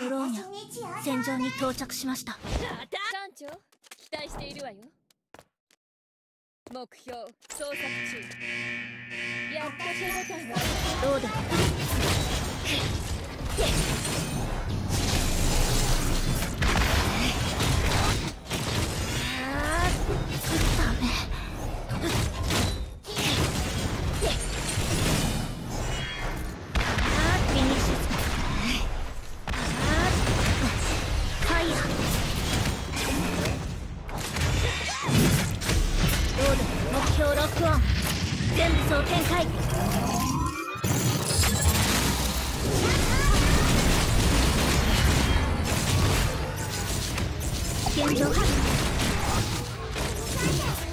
ブローニャ戦場に到着しました。 艦長、期待しているわよ。目標捜索中。やっと手応えが。 どうだ。ダメ。フィニッシュ。ファイヤー。どうだ。目標ロックオン。全部総展開。現状